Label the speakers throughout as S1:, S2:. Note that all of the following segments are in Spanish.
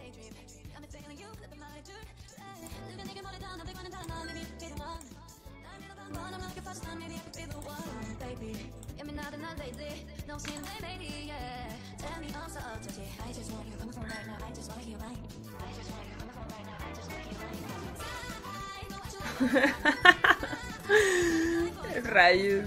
S1: Rayos.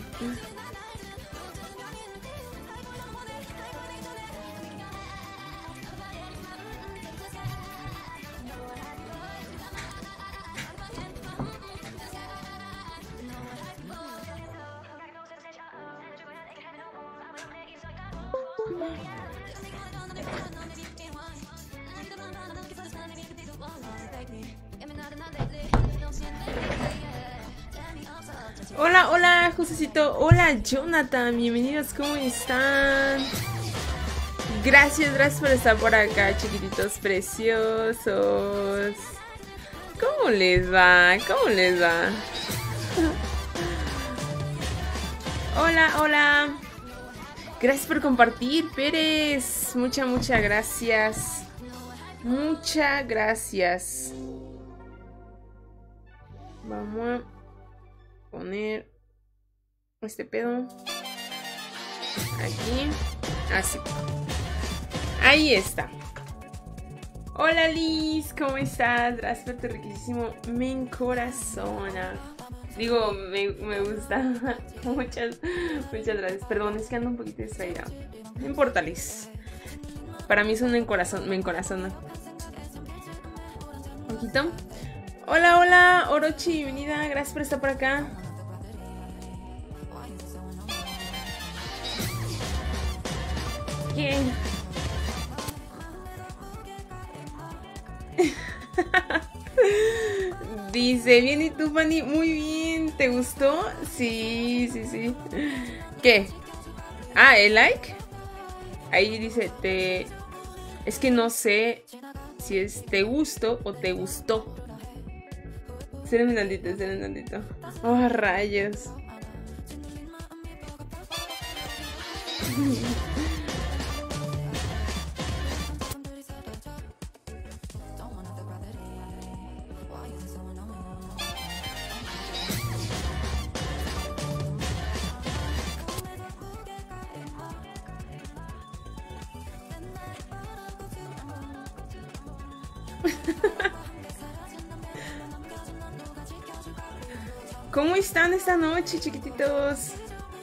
S1: Hola, hola, Josecito. Hola, Jonathan. Bienvenidos, ¿cómo están? Gracias por estar por acá, chiquititos preciosos. ¿Cómo les va? ¿Cómo les va? Hola. Gracias por compartir, Pérez. Muchas gracias. Muchas gracias. Vamos a poner este pedo aquí. Así. Ahí está. Hola, Liz. ¿Cómo estás? Gracias por tu riquísimo me encorazona. Digo, me gusta. Muchas gracias. Perdón, es que ando un poquito distraída. No importa, Liz. Para mí es un me encorazona. Un poquito. Hola, Orochi, bienvenida. Gracias por estar por acá. ¿Qué? Dice, bien, ¿y tú, Fanny? Muy bien, ¿te gustó? Sí. ¿Qué? Ah, ¿el like? Ahí dice, es que no sé si es te gusto o te gustó. Esperen un tantito. Oh, rayos. ¿Cómo están esta noche, chiquititos?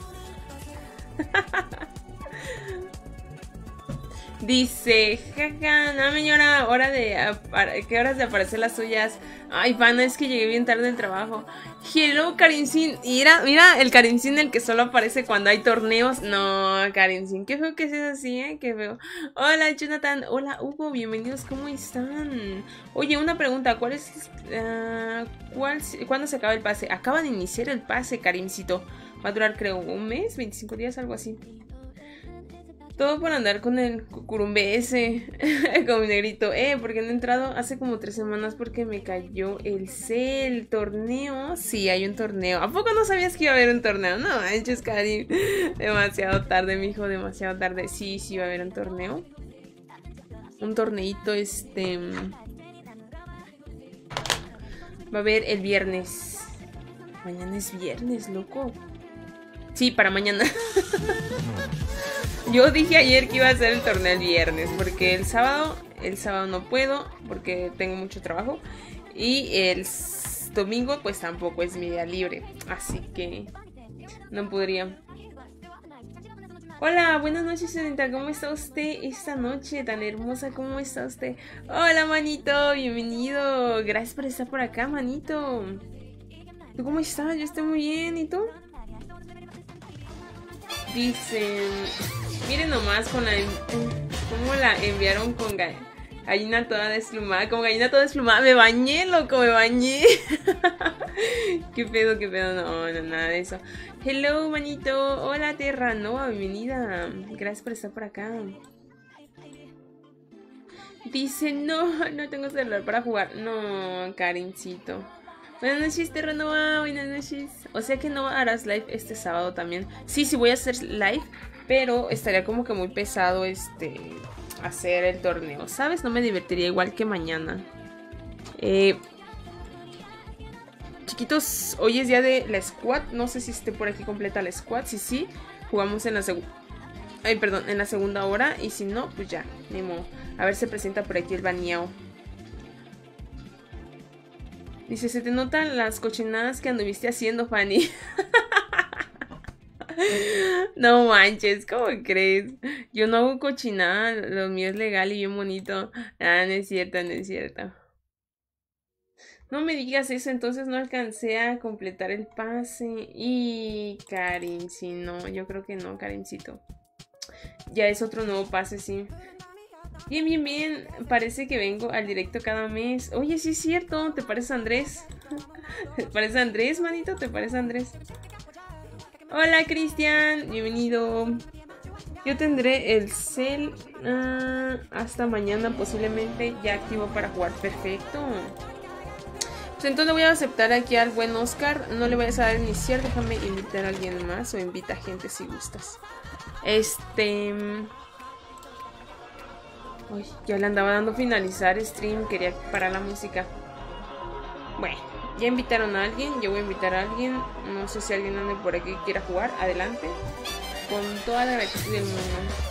S1: Dice, jaja, no señora, ¿qué horas de aparecer las suyas? Ay, pana, es que llegué bien tarde del trabajo. Hello, Karinzin. Mira el Karinzin, el que solo aparece cuando hay torneos. No, Karinzin, qué feo que seas así, qué feo. Hola, Jonathan. Hola, Hugo, bienvenidos, ¿cómo están? Oye, una pregunta, ¿cuándo se acaba el pase? Acaba de iniciar el pase, Karimcito. Va a durar, creo, un mes, 25 días, algo así. Todo por andar con el cucurumbe ese, con mi negrito. Porque no he entrado hace como 3 semanas porque me cayó el torneo. Sí, hay un torneo. ¿A poco no sabías que iba a haber un torneo? No, manches, Karim. Demasiado tarde, mijo, demasiado tarde. Sí, va a haber un torneo. Un torneito, va a haber el viernes. Mañana es viernes, loco. Sí, para mañana. Yo dije ayer que iba a hacer el torneo el viernes, porque el sábado no puedo, porque tengo mucho trabajo. Y el domingo pues tampoco es mi día libre, así que no podría. Hola, buenas noches, señorita. ¿Cómo está usted esta noche tan hermosa? ¿Cómo está usted? Hola, manito, bienvenido. Gracias por estar por acá, manito. ¿Tú cómo estás? Yo estoy muy bien, ¿y tú? Dicen, miren nomás cómo la enviaron con gallina toda desplumada. Como gallina toda desplumada. Me bañé, loco, me bañé. ¿Qué pedo? No, nada de eso. Hello, manito. Hola, Terranova, bienvenida. Gracias por estar por acá. Dice, no tengo celular para jugar. No, Karincito. Buenas noches, Terranova, buenas noches. O sea que no harás live este sábado también. Sí, voy a hacer live, pero estaría como que muy pesado hacer el torneo, ¿sabes? No me divertiría igual que mañana. Chiquitos, hoy es día de la squad. No sé si esté por aquí completa la squad. Sí, jugamos en la en la segunda hora. Y si no, pues ya, ni modo. A ver, se presenta por aquí el baneado. Dice, se te notan las cochinadas que anduviste haciendo, Fanny. No manches, ¿cómo crees? Yo no hago cochinada, lo mío es legal y bien bonito. Ah, no es cierto, no es cierto. No me digas eso, entonces no alcancé a completar el pase. Y Karin, si no, yo creo que no, Karincito. Ya es otro nuevo pase, sí. Bien, bien, bien. Parece que vengo al directo cada mes. Oye, sí es cierto. ¿Te parece Andrés? ¿Te parece Andrés, manito? ¿Te parece Andrés? Hola, Cristian. Bienvenido. Yo tendré el cel hasta mañana posiblemente ya activo para jugar. Perfecto. Pues entonces voy a aceptar aquí al buen Oscar. No le vayas a dar iniciar. Déjame invitar a alguien más o invita a gente si gustas. Uy, ya le andaba dando finalizar stream, quería parar la música. Bueno, ya invitaron a alguien, yo voy a invitar a alguien. No sé si alguien ande por aquí y quiera jugar, adelante. Con toda la gratitud del mundo.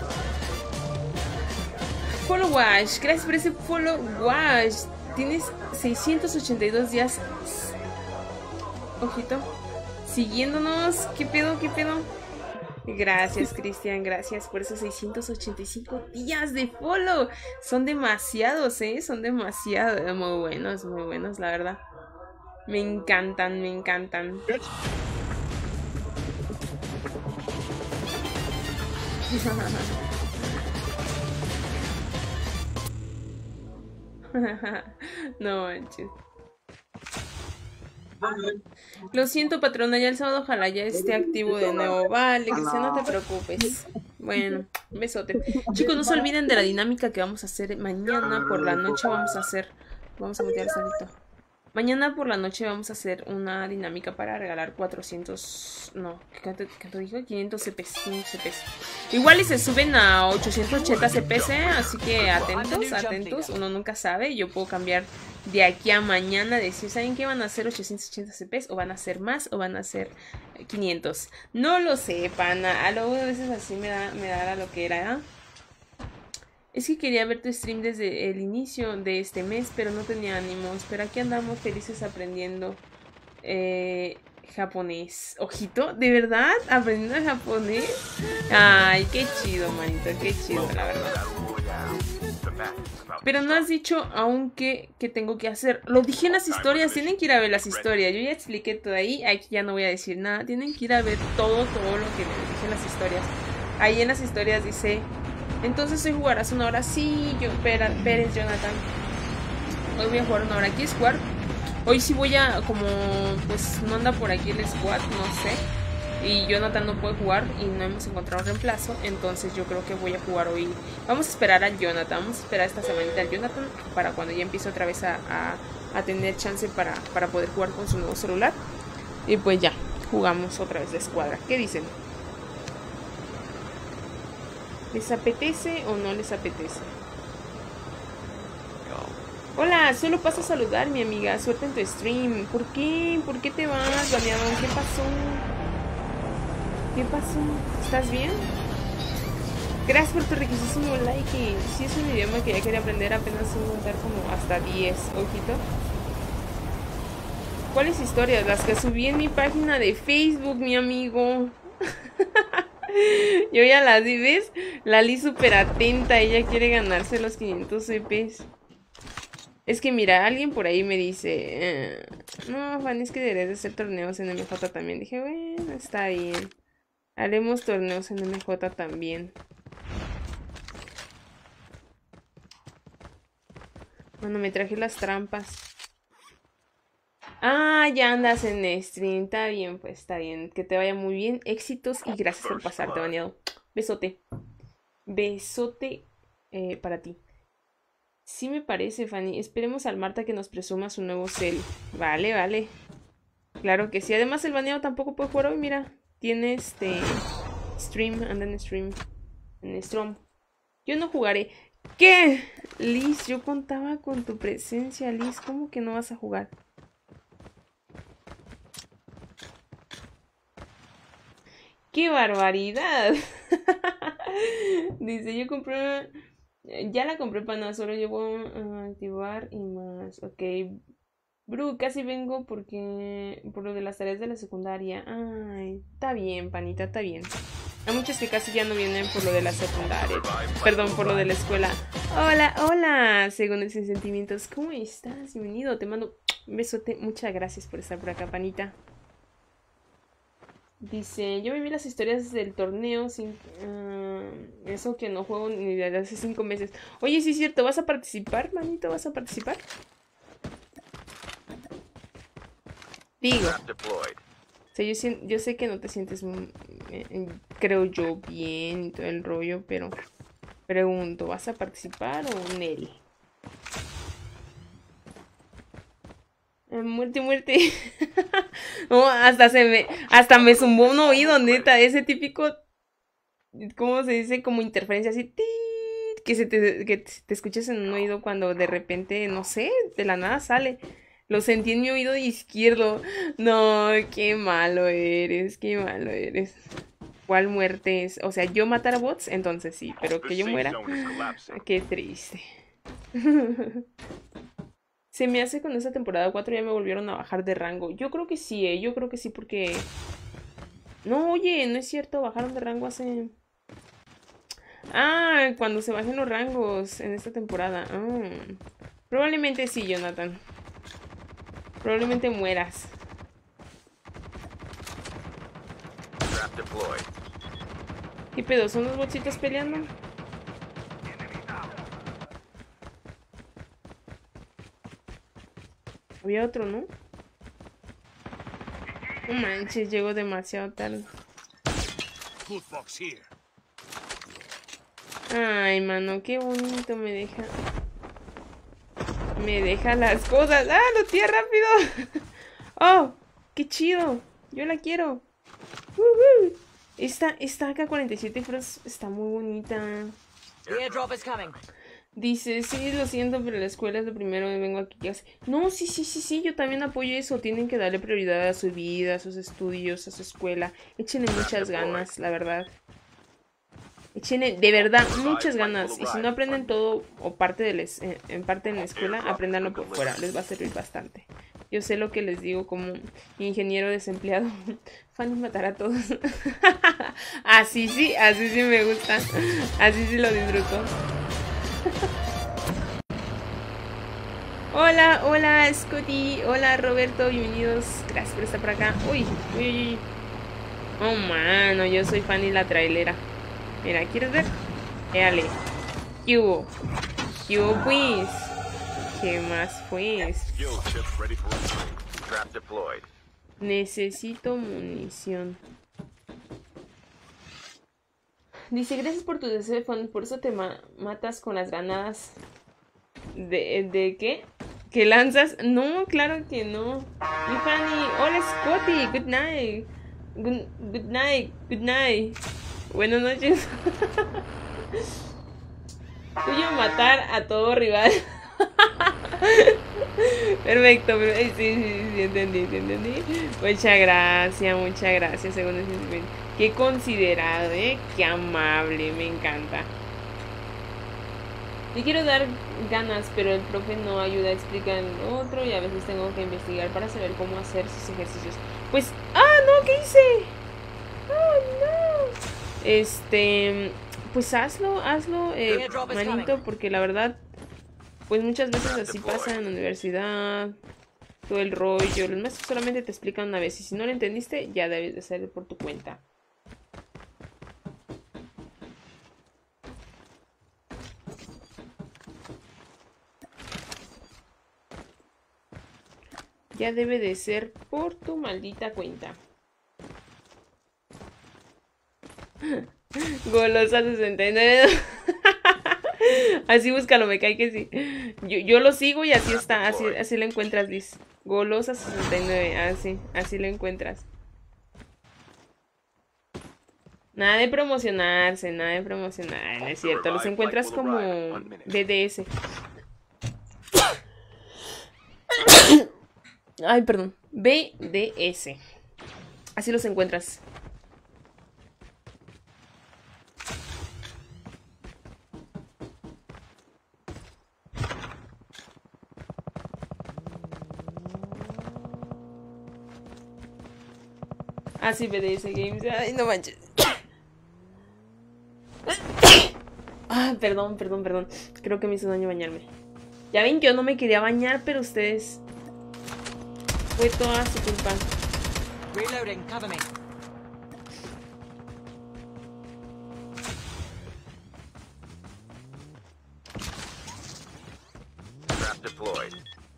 S1: Follow Wash, gracias por ese follow Wash. Tienes 682 días. Ojito. Siguiéndonos, ¿qué pedo, qué pedo? Gracias, Cristian, gracias por esos 685 días de follow. Son demasiados, son demasiados. Muy buenos, la verdad. Me encantan, me encantan. No manches. Lo siento, patrona, ya el sábado ojalá ya esté activo de nuevo. Vale, Cristian, no te preocupes. Bueno, besote. Chicos, no se olviden de la dinámica que vamos a hacer mañana por la noche. Vamos a meter salito. Mañana por la noche vamos a hacer una dinámica para regalar 400... No, ¿cuánto dijo? 500 CPs, 500 CPs. Igual y se suben a 880 CPs, así que atentos, atentos. Uno nunca sabe, yo puedo cambiar de aquí a mañana. Decir, ¿saben qué? ¿Van a ser 880 CPs? ¿O van a ser más? ¿O van a ser 500? No lo sé, pana. A lo a veces así me da lo que era, ¿eh? Es que quería ver tu stream desde el inicio de este mes, pero no tenía ánimos. Pero aquí andamos felices aprendiendo japonés. Ojito, ¿de verdad? ¿Aprendiendo japonés? Ay, qué chido, manito, qué chido, la verdad. Pero no has dicho aún qué tengo que hacer. Lo dije en las historias, tienen que ir a ver las historias. Yo ya expliqué todo ahí, aquí ya no voy a decir nada. Tienen que ir a ver todo lo que les dije en las historias. Ahí en las historias dice... Entonces hoy jugarás una hora. Sí, Pérez, Jonathan. Hoy voy a jugar una hora. ¿Quieres jugar? Hoy sí voy a, como, pues no anda por aquí el squad, no sé. Y Jonathan no puede jugar y no hemos encontrado un reemplazo. Entonces yo creo que voy a jugar hoy. Vamos a esperar al Jonathan. Vamos a esperar esta semanita al Jonathan para cuando ya empiece otra vez a tener chance para poder jugar con su nuevo celular. Y pues ya, jugamos otra vez de escuadra. ¿Qué dicen? ¿Les apetece o no les apetece? Hola, solo paso a saludar, mi amiga. Suerte en tu stream. ¿Por qué? ¿Por qué te vas, baneado? ¿Qué pasó? ¿Qué pasó? ¿Estás bien? Gracias por tu riquísimo like. Si es un idioma que ya quería aprender, apenas sin contar como hasta 10. Ojito. ¿Cuáles historias? Las que subí en mi página de Facebook, mi amigo. Yo ya las vi, ¿ves? Lali súper atenta, ella quiere ganarse los 500 CPs. Es que mira, alguien por ahí me dice, no, Fanny, es que deberías de hacer torneos en MJ también. Dije, bueno, está bien. Haremos torneos en MJ también. Bueno, me traje las trampas. Ah, ya andas en stream. Está bien, pues está bien. Que te vaya muy bien. Éxitos y gracias por pasarte, baneado. Besote. Besote para ti. Sí me parece, Fanny. Esperemos al Marta que nos presuma su nuevo cel. Vale, vale. Claro que sí. Además el baneado tampoco puede jugar hoy, mira. Tiene stream, anda en stream. En Strom. Yo no jugaré. ¿Qué? Liz, yo contaba con tu presencia, Liz. ¿Cómo que no vas a jugar? ¡Qué barbaridad! Dice, yo compré... Ya la compré para nada, solo llevo a activar y más. Ok. Bru, casi vengo porque... Por lo de las tareas de la secundaria. Ay, está bien, panita, está bien. Hay muchos que casi ya no vienen por lo de la secundaria. Perdón, por lo de la escuela. Hola, hola. Según el Sin Sentimientos. ¿Cómo estás? Bienvenido. Te mando un besote. Muchas gracias por estar por acá, panita. Dice, yo viví las historias del torneo sin... eso que no juego ni desde hace 5 meses. Oye, sí es cierto, ¿vas a participar, manito? ¿Vas a participar? Digo. O sea, yo sé que no te sientes, creo yo, bien y todo el rollo, pero pregunto, ¿vas a participar o Nel? Muerte, muerte. No, hasta me zumbó un oído, neta, ese típico, ¿cómo se dice? Como interferencia así, que te escuches en un oído cuando de repente, no sé, de la nada sale. Lo sentí en mi oído izquierdo. No, qué malo eres, qué malo eres. ¿Cuál muerte es? O sea, yo matar a bots, entonces sí, pero que yo muera. Qué triste. Se me hace con esta temporada 4 ya me volvieron a bajar de rango. Yo creo que sí, yo creo que sí porque... No, oye, no es cierto, bajaron de rango hace... Ah, cuando se bajen los rangos en esta temporada. Probablemente sí, Jonathan. Probablemente mueras. ¿Qué pedo? ¿Son los botsitos peleando? Había otro, ¿no? No manches, llego demasiado tarde. Ay, mano, qué bonito me deja. Me deja las cosas. ¡Ah, lo tía rápido! ¡Oh! ¡Qué chido! Yo la quiero. Esta AK-47 Frost está muy bonita. Dice, sí, lo siento, pero la escuela es lo primero y vengo aquí. No, sí, yo también apoyo eso. Tienen que darle prioridad a su vida, a sus estudios, a su escuela. Échenle muchas ganas, la verdad. Échenle, de verdad, muchas ganas. Y si no aprenden todo o parte en parte en la escuela, apréndanlo por fuera. Les va a servir bastante. Yo sé lo que les digo como ingeniero desempleado. Fan matar a todos. Así sí me gusta. Así sí lo disfruto. Hola Scotty, hola Roberto, bienvenidos, gracias por estar por acá. Uy. Oh mano, yo soy fan y la trailera. Mira, ¿quieres ver? Dale. ¿Qué hubo? Pues? ¿Qué más pues? Necesito munición. Dice, gracias por tu deseo de fan, por eso te matas con las granadas. ¿De qué? ¿Que lanzas? No, claro que no. Mi Fanny, hola Scotty, good night. Good night. Buenas noches. Tuyo matar a todo rival. Perfecto, sí, entendí. Muchas gracias, según el sentimiento. Qué considerado, qué amable, me encanta. Yo quiero dar ganas, pero el profe no ayuda a explicar el otro y a veces tengo que investigar para saber cómo hacer sus ejercicios. Pues, no, ¿qué hice? Oh, no. Pues hazlo, manito, porque la verdad, pues muchas veces así pasa en la universidad, todo el rollo. Los maestros solamente te explican una vez y si no lo entendiste, ya debes de hacerlo por tu cuenta. Ya debe de ser por tu maldita cuenta. Golosa 69. Así búscalo, me cae que sí. Yo lo sigo y así está. Así lo encuentras, Liz. Golosa 69. Así lo encuentras. Nada de promocionarse, nada de promocionar, no es cierto. Los encuentras como BDS. Ay, perdón. BDS. Así los encuentras. Ah, sí, BDS Games. Ay, no manches. Ah, perdón. Creo que me hizo daño bañarme. Ya ven, yo no me quería bañar, pero ustedes... Fue toda su culpa.
S2: Reloading, cover me.
S3: Trap deployed.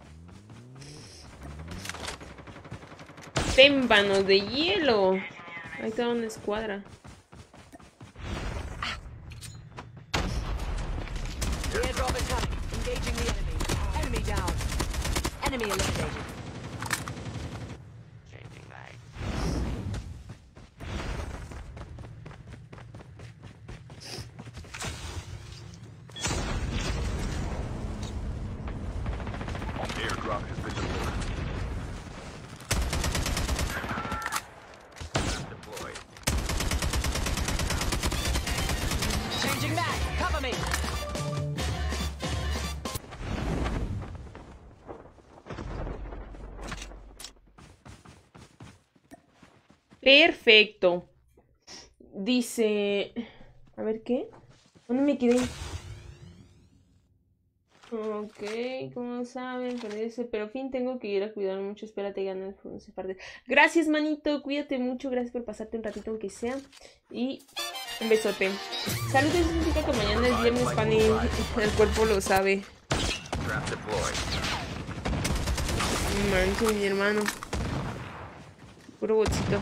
S1: Témpanos de hielo. Ahí está una escuadra.
S2: The airdrop is coming. Engaging the enemy. Enemy down. Enemy eliminated. Changing mag.
S3: Airdrop has been delivered. Trap deployed.
S2: Changing mag. Cover me.
S1: Perfecto. Dice... A ver, ¿qué? ¿Dónde me quedé? Ok, como saben, parece, pero fin, tengo que ir a cuidar mucho. Espérate, ganas por no parte. Gracias, manito, cuídate mucho. Gracias por pasarte un ratito, aunque sea. Y un besote. Saludos, significa que mañana es viernes, Pani. El cuerpo lo sabe.
S3: Trap deployed.
S1: Manches, mi hermano. Puro botito.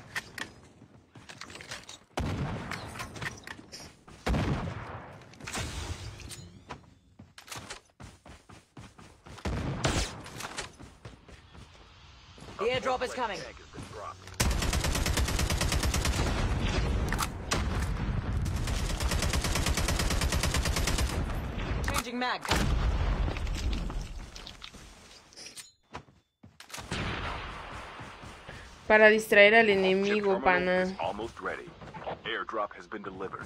S2: The airdrop is coming.
S3: Tag has been dropped.
S2: Changing mag.
S1: Para distraer al
S3: Chip
S1: enemigo,
S3: terminal is
S1: pana.
S3: almost ready. Airdrop has been delivered.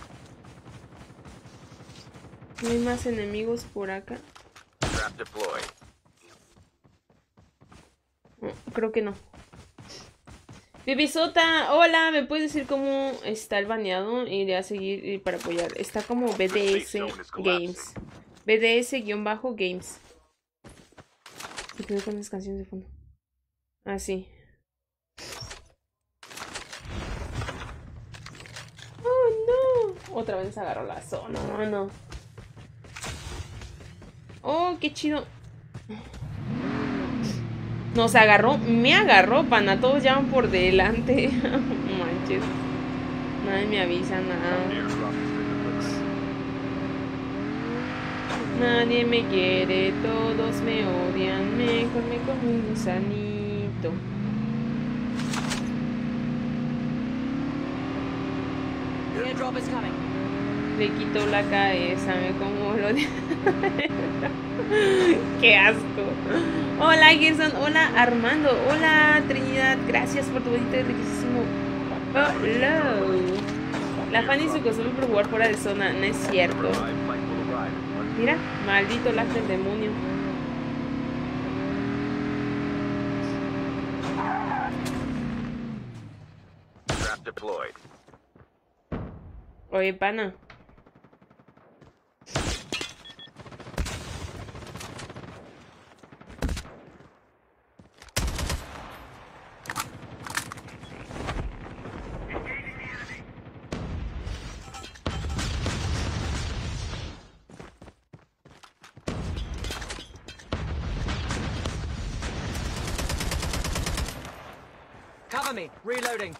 S1: ¿No hay más enemigos por acá?
S3: Trap deployed.
S1: No, creo que no. Bibisota, hola, ¿me puedes decir cómo está el baneado? Iré a seguir para apoyar. Está como BDS Games. BDS-Games. ¿Qué pedo con las canciones de fondo? Ah, sí. Oh, no. Otra vez agarró la zona, no. Oh, qué chido. Nos agarró, me agarró, pana. Todos ya van por delante. Manches. Nadie me avisa nada.
S3: Airdrop has been delivered.
S1: Nadie me quiere, todos me odian. Mejor me como un gusanito.
S2: The airdrop is coming.
S1: Le quito la cabeza, me como lo de... ¡Qué asco! Hola Gerson, hola Armando, hola Trinidad, gracias por tu bonito y riquísimo. Hello. La Fanny su costumbre por jugar fuera de zona, no es cierto.
S3: Revived flight will arrive in 1 minute.
S1: Mira, maldito lag del demonio.
S3: Trap deployed.
S1: Oye, pana.
S2: Cover me. Reloading.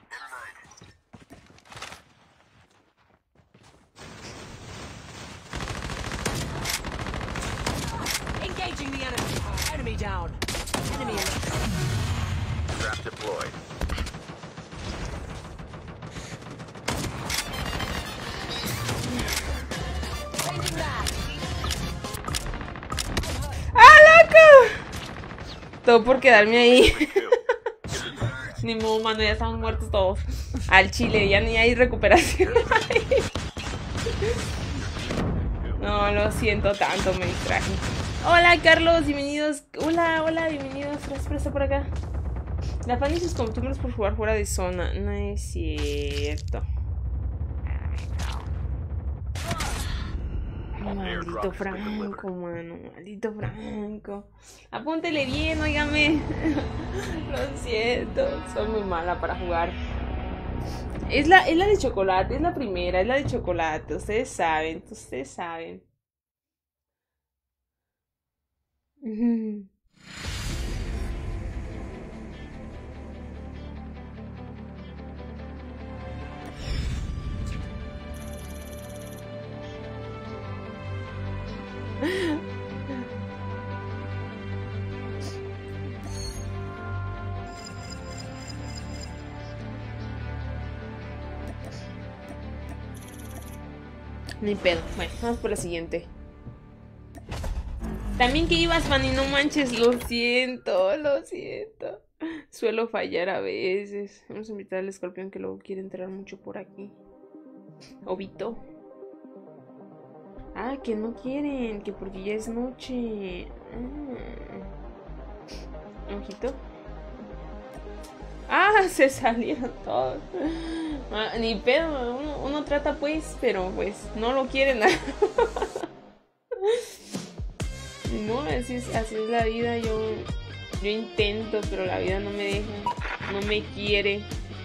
S2: Engaging the enemy. Enemy down. Enemy eliminated.
S3: Trap deployed.
S1: Todo por quedarme ahí.
S3: Kill.
S1: Ni modo, mano, ya estamos muertos todos. Al chile, ya ni hay recuperación. No, lo siento tanto, me distraje. Hola, Carlos, bienvenidos. Hola, hola, bienvenidos. Gracias por estar por acá. La Fanny y sus costumbres por jugar fuera de zona. No es cierto. Maldito Franco, mano. Maldito Franco. Apúntele bien, óigame. Lo siento. Soy muy mala para jugar. Es la de chocolate, es la primera, es la de chocolate. Ustedes saben, ustedes saben. Ujú. Ni pedo. Bueno, vamos por la siguiente. También que ibas, Fanny, no manches, lo siento, lo siento. Suelo fallar a veces. Vamos a invitar al escorpión que luego quiere entrar mucho por aquí. Obito. Ah, que no quieren, que porque ya es noche. Ojito. Ah, se salieron todos. Ah, ni pedo, uno trata pues, pero pues no lo quieren. No, así es la vida. Yo intento, pero la vida no me deja, no me quiere.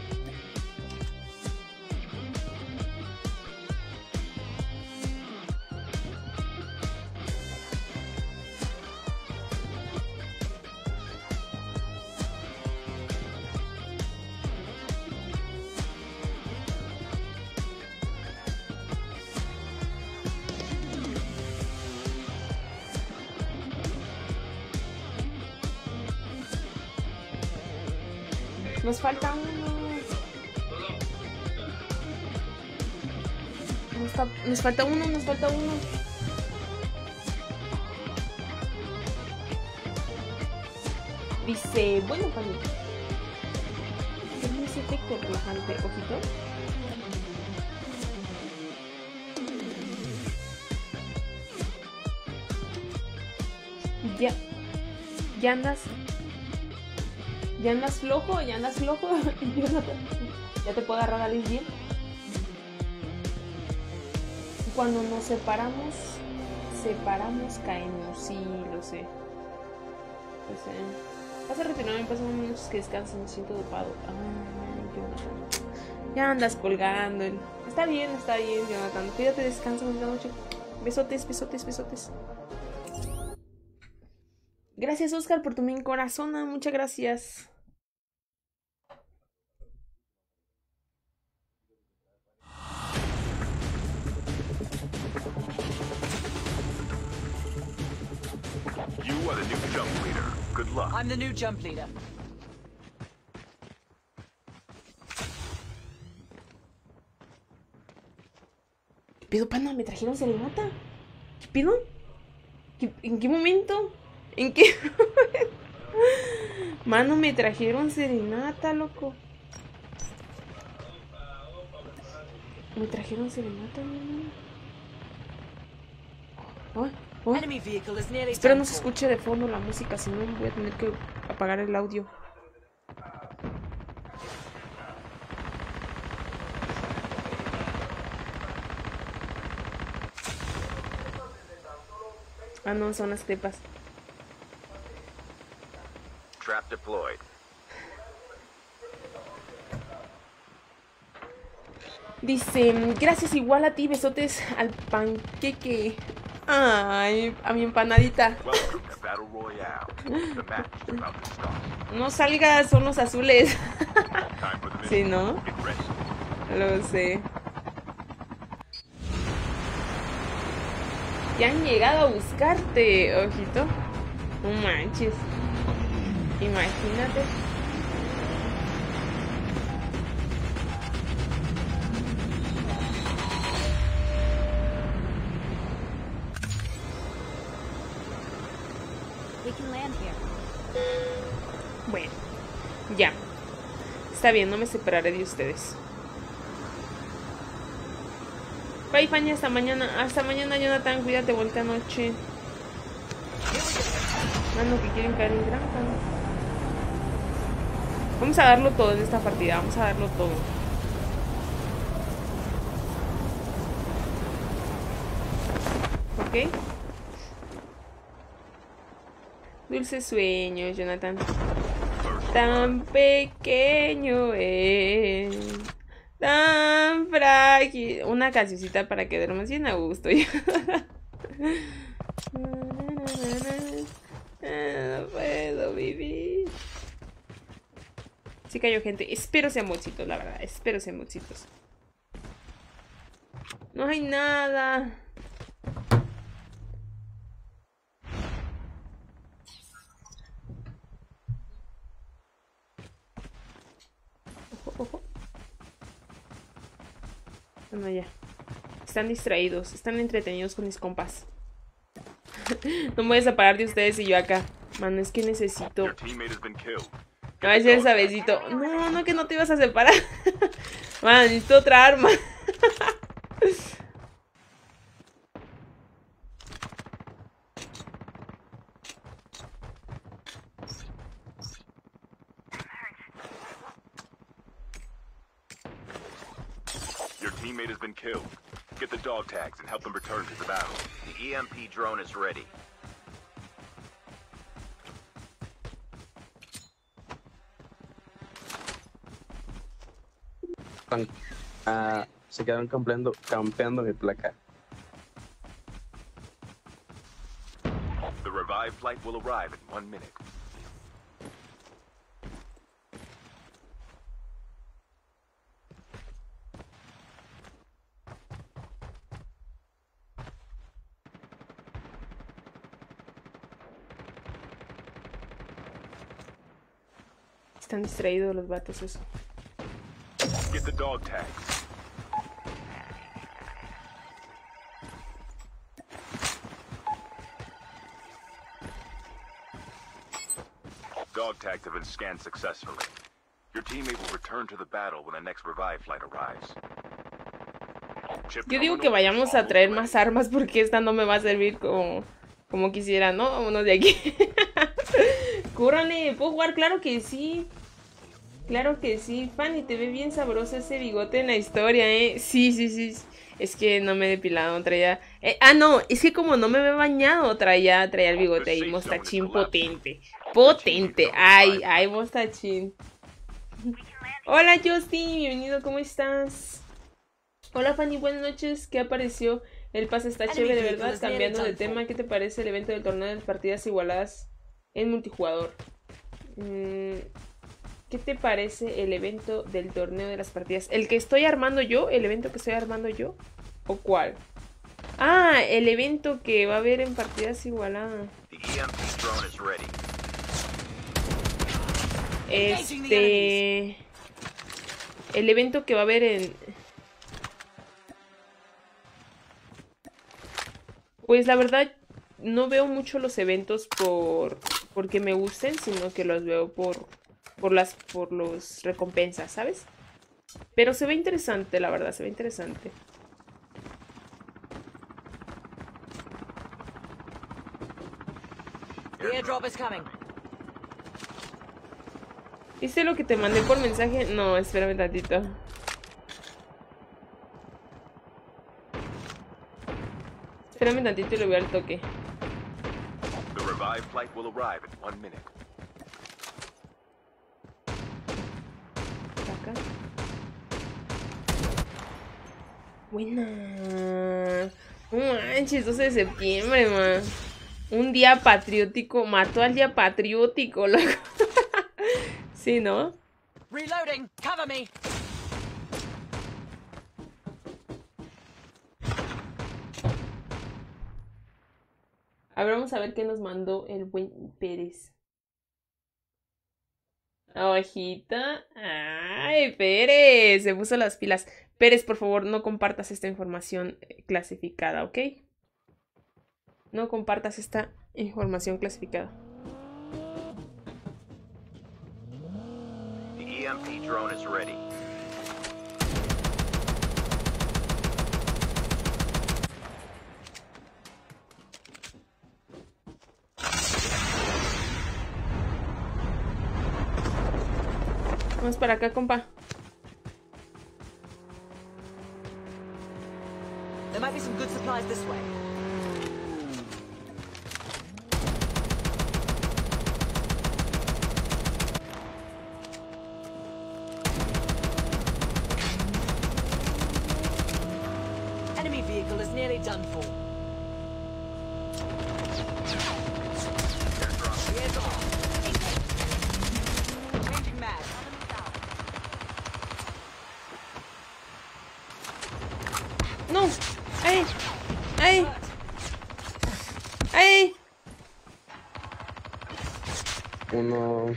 S1: Nos falta uno. Nos falta uno, nos falta uno. Dice, bueno, Fanny. Tiene ese efecto relajante, ojito. Ya andas. ¿Ya andas flojo? ¿Ya andas flojo? ¿Ya te puedo agarrar a Liz bien? Cuando nos separamos, caemos. Sí, lo sé. Lo sé. Vas a retirarme, pasan unos minutos que descansen, me siento dopado. Ay, Jonathan. Ya andas colgando. Está bien, Jonathan. Cuídate, descansa, buena noche. Besotes, besotes, besotes. Gracias, Oscar, por tu mi corazón. Muchas gracias.
S3: You are the new jump leader. Good luck.
S2: I'm the new jump leader.
S1: ¿Qué pedo, pana? ¿Me trajeron serenata? ¿Qué pedo? ¿En qué momento? ¿En qué? Mano, me trajeron serenata, loco. Me trajeron serenata, mi hermano. Oh.
S2: Enemy vehicle is nearly
S1: Espero no se escuche de fondo la música, si no voy a tener que apagar el audio. Ah, no, son las crepas.
S3: Trap deployed.
S1: Dice, gracias igual a ti, besotes al panqueque. Ay, a mi empanadita.
S3: Welcome to Battle Royale. The match is about to start.
S1: No salgas, son los azules.
S3: Time for the mission.
S1: Sí, ¿no?
S3: Get ready.
S1: Lo sé. Ya han llegado a buscarte, ojito. No manches. Imagínate.
S4: We can land here.
S1: Bueno, ya. Está bien, no me separaré de ustedes. Bye, Fanny, hasta mañana. Hasta mañana, Jonathan. Cuídate, bonita noche. Mano, que quieren caer en granja. Vamos a darlo todo en esta partida. Vamos a darlo todo. ¿Ok? Dulces sueños, Jonathan. Tan pequeño es, tan frágil. Una cancioncita para que duermas bien a gusto. No puedo vivir. Sí cayó gente. Espero sean mochitos, la verdad. Espero sean mochitos. No hay nada. Ojo. Bueno, ya. Están distraídos. Están entretenidos con mis compas. No me voy a separar de ustedes y yo acá. Mano, es que necesito. No, ese es el sabecito. No, que no te ibas a separar. Mano, necesito otra arma.
S3: Your teammate has been killed. Get the dog tags and help them return to the battle. The EMP drone is ready.
S4: Se quedaron campeando mi placa.
S3: The revived flight will arrive in 1 minute.
S1: Están distraídos los vatos, eso.
S3: Get the dog tags. Dog tags have been scanned successfully. Your teammate will return to the battle when the next revive flight arrives.
S1: Yo digo que vayamos a traer más armas porque esta no me va a servir como quisiera, ¿no? Vámonos de aquí. Cúrrale, ¿puedo jugar? Claro que sí. Claro que sí. Fanny, te ve bien sabroso ese bigote en la historia, ¿eh? Sí. Es que no me he depilado, traía... no, es que como no me he bañado, traía el bigote ahí, mostachín potente. Potente. Ay, mostachín. Hola, Justin, bienvenido, ¿cómo estás? Hola, Fanny, buenas noches. ¿Qué apareció? El pase está chévere, de verdad. Cambiando de tema, ¿qué te parece el evento del torneo de partidas igualadas en multijugador? ¿Qué te parece el evento del torneo de las partidas? ¿El que estoy armando yo? ¿El evento que estoy armando yo? ¿O cuál? Ah, el evento que va a haber en partidas igualadas. El evento que va a haber en... Pues la verdad, no veo mucho los eventos porque me gusten, sino que los veo por los recompensas, ¿sabes? Pero se ve interesante, la verdad, se ve interesante.
S2: The airdrop is coming.
S1: ¿Viste lo que te mandé por mensaje? No, espérame tantito. Espérame tantito y le voy al toque.
S3: The revived flight will arrive in 1 minute.
S1: Acá. Buena. No manches, 12 de septiembre, man. Un día patriótico. Mató al día patriótico, loco. Sí, ¿no?
S2: Reloading. Cover me.
S1: A ver, vamos a ver qué nos mandó el buen Pérez. Ojita. Ay, Pérez. Se puso las pilas. Pérez, por favor, no compartas esta información clasificada, ¿ok? No compartas esta información clasificada.
S3: EMP drone is ready.
S1: Vamos para acá, compa.
S2: There might be some good supplies this way. Enemy vehicle is nearly done for. Here's off. Changing mag.
S1: No. ¡Ay! ¡Ay! ¡Ay!
S4: Uno.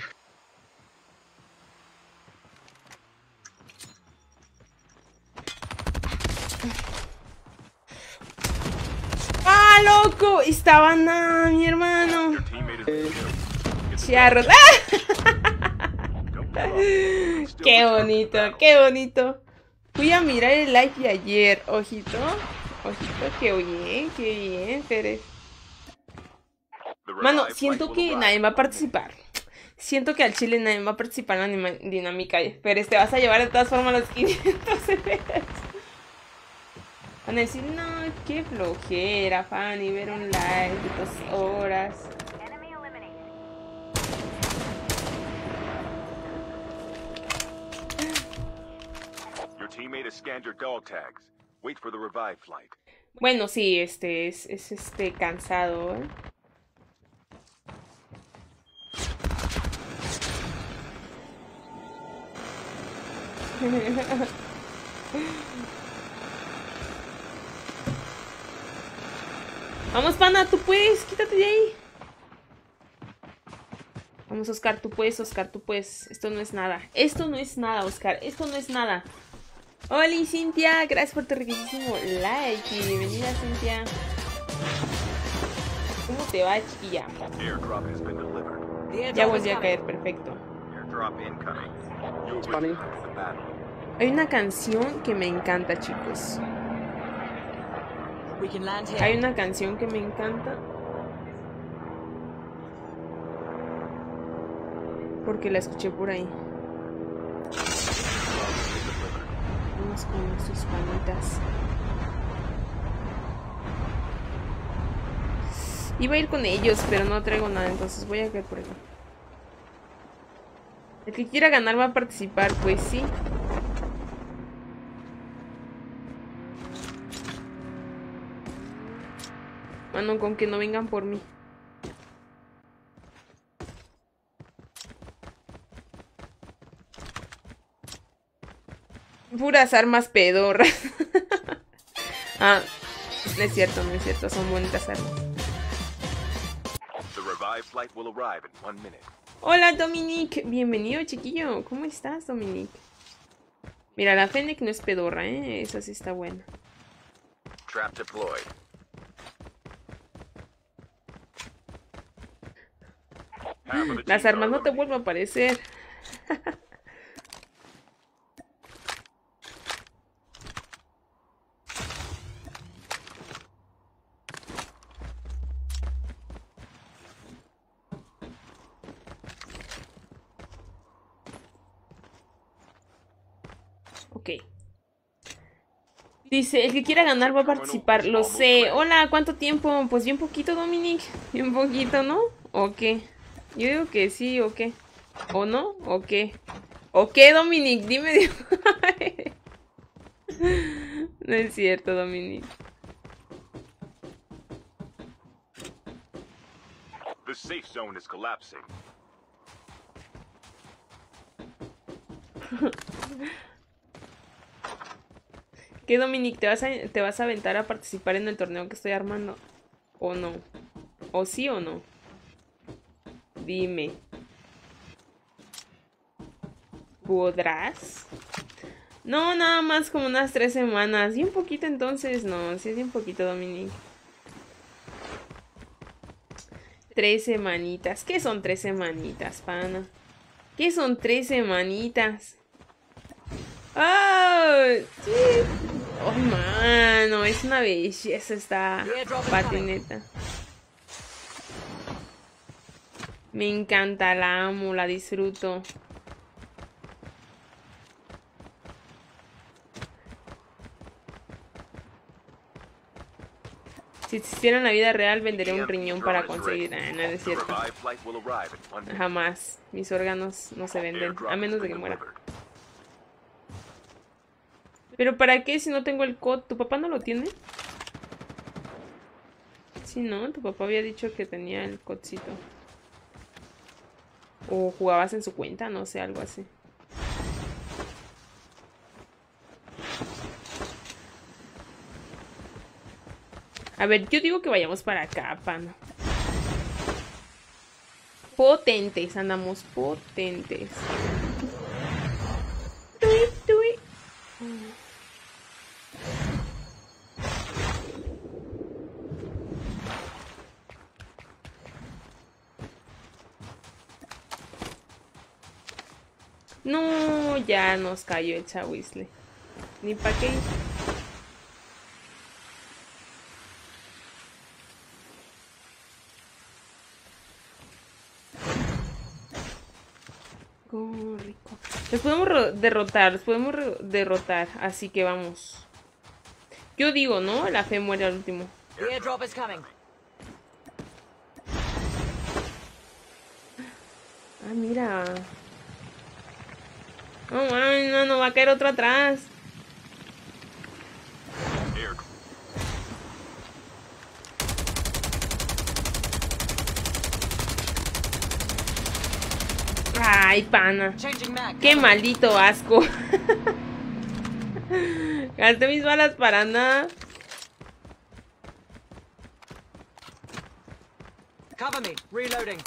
S1: ¡Ah, loco! Estaba nada, mi hermano.
S3: Your teammate is killed.
S1: Charros. ¡Ah!
S3: Don't give up. Still
S1: ¡Qué
S3: return to the
S1: bonito!
S3: battle.
S1: ¡Qué bonito! Fui a mirar el live de ayer. Ojito. Ojito, qué bien, Pérez.
S3: The
S1: Mano,
S3: revived
S1: siento
S3: flight
S1: que
S3: will
S1: nadie
S3: arrive.
S1: va a participar. Siento que al chile nadie va a participar en la dinámica. Pero te vas a llevar de todas formas los 500 CPs. Van a decir, no, qué flojera, Fanny, ver un live de 2 horas.
S3: Your teammate has scanned your dog tags. Wait for the revive flight.
S1: Bueno, sí, es cansado, ¿eh? Vamos, pana, tú puedes, quítate de ahí. Vamos, Oscar, tú puedes, Oscar, tú puedes. Esto no es nada. Esto no es nada, Oscar. Esto no es nada. Hola, Cintia. Gracias por tu riquísimo like. Y bienvenida, Cintia. ¿Cómo te va, chiquilla?
S3: Airdrop has been delivered.
S2: The airdrop
S1: Ya
S2: is
S1: volví a
S2: coming.
S1: caer, perfecto.
S3: Airdrop incoming. You'll
S4: Funny.
S3: return to the battle.
S1: Hay una canción que me encanta, chicos.
S2: We can land here.
S1: Hay una canción que me encanta. Porque la escuché por ahí. Vamos con nuestros panitas. Iba a ir con ellos, pero no traigo nada, entonces voy a caer por ahí. El que quiera ganar va a participar, pues sí. Mano, con que no vengan por mí. Puras armas pedorras. Ah, no es cierto, no es cierto. Son bonitas armas.
S3: The revive flight will arrive in 1 minute.
S1: Hola, Dominic. Bienvenido, chiquillo. ¿Cómo estás, Dominic? Mira, la Fennec no es pedorra, ¿eh? Esa sí está buena.
S3: Trap deployed. Half of the
S1: Las
S3: teams are
S1: armas no te
S3: eliminated.
S1: vuelven a aparecer. Ok. Dice, el que quiera ganar va a participar. Lo sé. Hola, ¿cuánto tiempo? Pues bien poquito, Dominic. Bien poquito, ¿no? ¿O qué? Yo digo que sí, ¿o qué? ¿O no? ¿O qué? ¿O qué, Dominic? Dime. No es cierto, Dominic.
S3: The safe zone is collapsing.
S1: ¿Qué, Dominic? ¿Te vas a aventar a participar en el torneo que estoy armando? ¿O no? ¿O sí o no? Dime. ¿Podrás? No, nada más como unas 3 semanas. Y un poquito entonces, no. Sí es bien poquito, Dominic. 3 semanitas. ¿Qué son 3 semanitas, pana? ¿Qué son 3 semanitas? ¡Ah! Sí. ¡Oh, mano! Es una belleza esta patineta. Me encanta, la amo, la disfruto. Si existiera en la vida real, vendería un riñón para conseguir... no es cierto. Jamás. Mis órganos no se venden, a menos de que muera. ¿Pero para qué si no tengo el COD? ¿Tu papá no lo tiene? Sí, ¿no? Tu papá había dicho que tenía el codcito. O jugabas en su cuenta, no sé, algo así. A ver, yo digo que vayamos para acá, pana. Potentes, andamos potentes. Tui, tui. No, ya nos cayó el chahuizle. Ni pa' qué. Oh, rico. Los podemos derrotar, así que vamos. Yo digo, ¿no? La fe muere al último.
S2: The airdrop is coming.
S1: Ah, mira. Oh, ay, no va a caer otro atrás. Ay, pana.
S2: Changing mag.
S1: Qué maldito asco. Gasté mis balas para nada.
S2: Cover me. Reloading.